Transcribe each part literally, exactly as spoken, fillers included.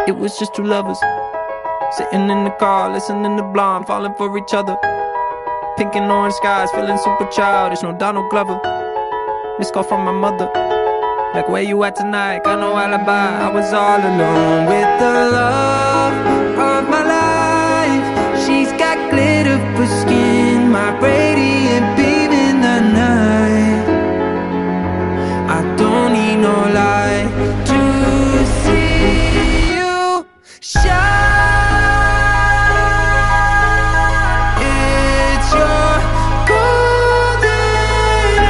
It was just two lovers sitting in the car, listening to Blonde, falling for each other. Pink and orange skies, feeling super childish. No Donald Glover. Missed call from my mother, like, where you at tonight? Got no alibi. I was all alone with the love of my life. She's got glitter for skin, my radiant beam in the night. I don't need no light to see you shine. It's your golden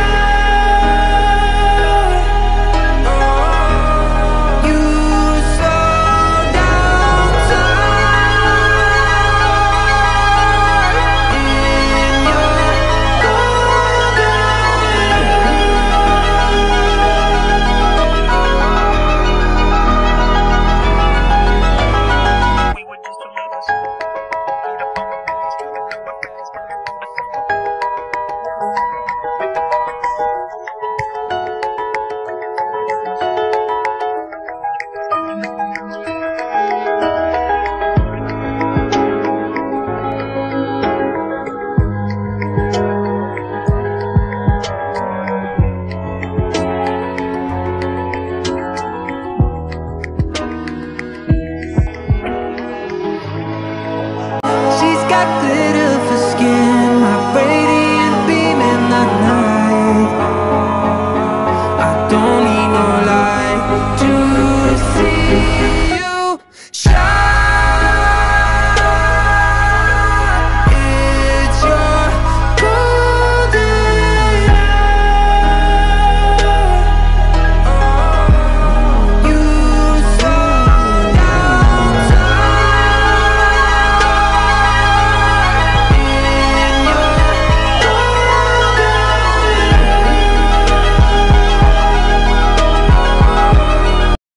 hour. Oh, you slow down time in your golden hour. We were just two lovers. Beat up on the past, driving through my past, burning through the She's got glitter